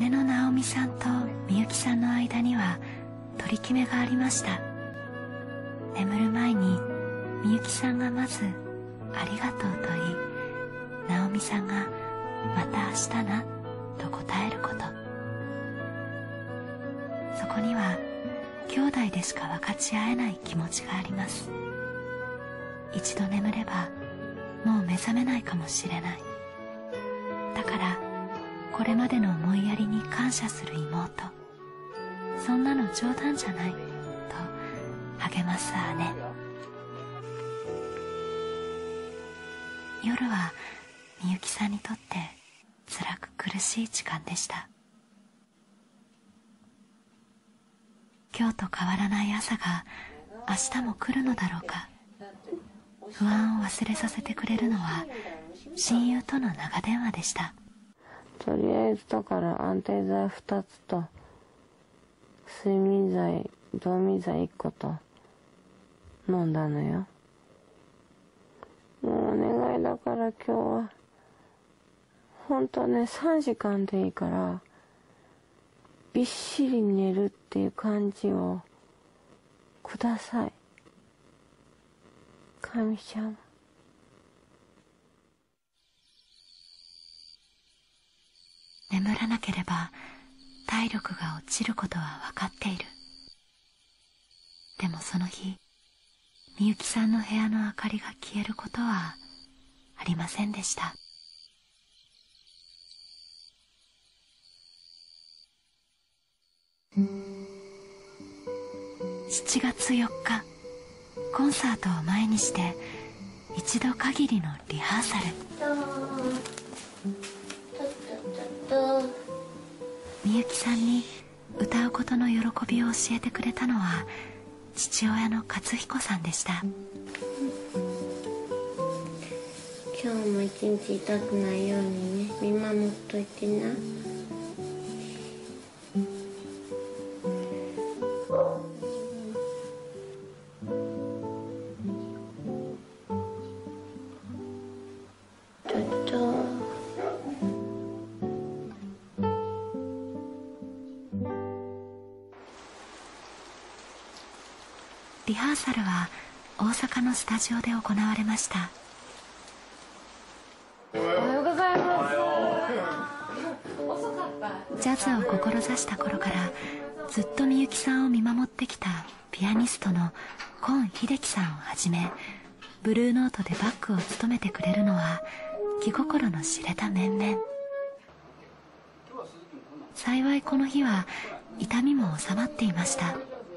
姉の直美さんとみゆきさんの間には取り決めがありました。眠る前にみゆきさんがまずありがとうと言い、直美さんがまた明日なと答えること。そこには兄弟でしか分かち合えない気持ちがあります。一度眠ればもう目覚めないかもしれない。だからこれまでの思いやりに感謝する妹。そんなの冗談じゃないと励ます姉。夜はみゆきさんにとって辛く苦しい時間でした。今日と変わらない朝が明日も来るのだろうか。不安を忘れさせてくれるのは親友との長電話でした。 とりあえずだから安定剤2つと睡眠剤動眠剤1個と飲んだのよ。もうお願いだから今日は本当ね3時間でいいからびっしり寝るっていう感じをください。神様。 眠らなければ体力が落ちることは分かっている。でもその日、みゆきさんの部屋の明かりが消えることはありませんでした。7月4日、コンサートを前にして一度限りのリハーサル。みゆきさんに歌うことの喜びを教えてくれたのは父親の勝彦さんでした。 今日も一日痛くないようにね見守っといてな。 リハーサルは大阪のスタジオで行われました。 おはようございます。 ジャズを志した頃からずっとみゆきさんを見守ってきたピアニストの今秀樹さんをはじめ、ブルーノートでバックを務めてくれるのは気心の知れた面々。幸いこの日は痛みも収まっていました。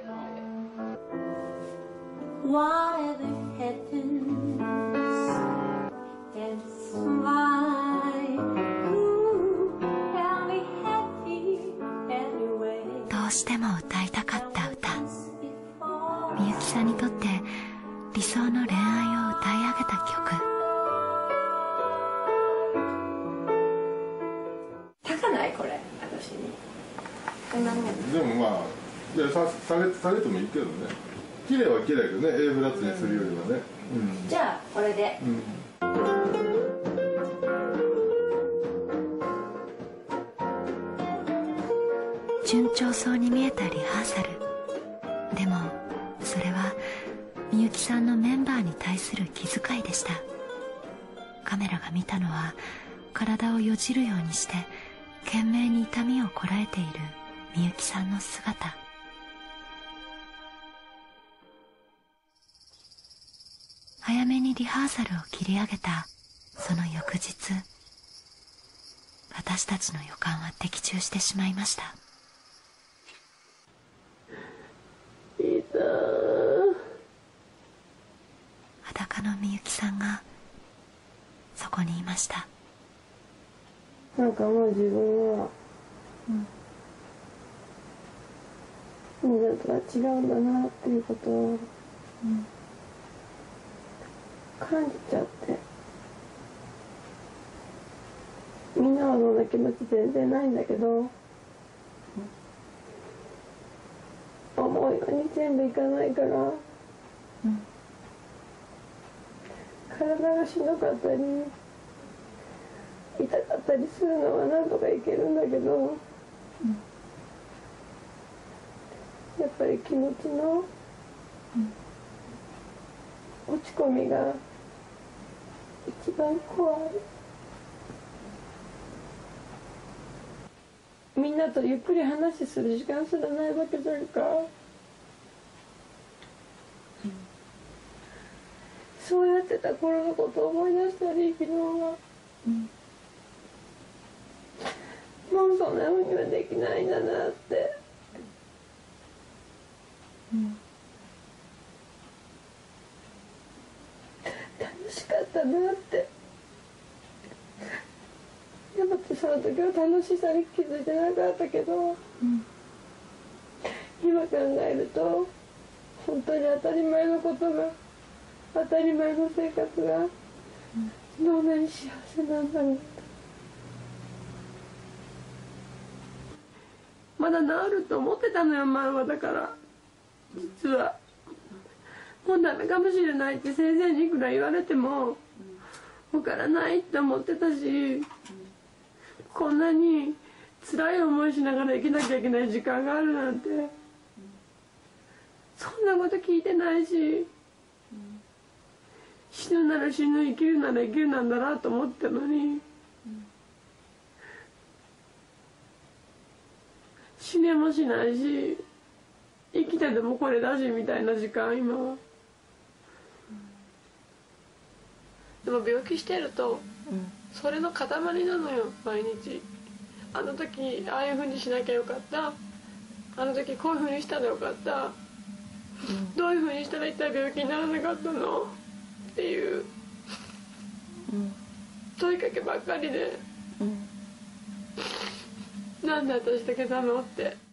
どうしても歌いたかった歌。みゆきさんにとって理想の恋愛を歌い上げた曲。 高ないこれ私に。 でもまあいや下げてもいいけどね。綺麗は綺麗だけどね、A フラットにするよりはね。 じゃあこれで。 順調そうに見えたリハーサル。でもそれはみゆきさんのメンバーに対する気遣いでした。カメラが見たのは体をよじるようにして懸命に痛みをこらえているみゆきさんの姿。早めにリハーサルを切り上げたその翌日、私たちの予感は的中してしまいました。裸のみゆきさんがそこにいました。 なんかもう自分はみんなとは違うんだなっていうことを感じちゃって、みんなはそんな気持ち全然ないんだけど、思うように全部いかないから、体がしんどかったり痛かったりするのはなんとかいけるんだけど、 やっぱり気持ちの落ち込みが一番怖い。みんなとゆっくり話する時間すらないわけじゃんか。そうやってた頃のことを思い出したり、昨日は、もうそんなふうにはできないんだなって、楽しかったなって。でもその時は楽しさに気づいてなかったけど、今考えると本当に当たり前のことが、当たり前の生活がどんなに幸せなんだろう。まだ治ると思ってたのよ、前は。だから実はもうダメかもしれないって先生にいくら言われても分からないって思ってたし、こんなに辛い思いしながら生きなきゃいけない時間があるなんて、そんなこと聞いてないし、死ぬなら死ぬ、生きるなら生きるなんだなと思ってたのに、死ねもしないし、生きててもこれだしみたいな時間、今は。でも病気してると、それの塊なのよ、毎日。あの時ああいうふうにしなきゃよかった、あの時こういうふうにしたらよかった、どういうふうにしたら一体病気にならなかったのっていう問いかけばっかりで、なんで私だけなのって。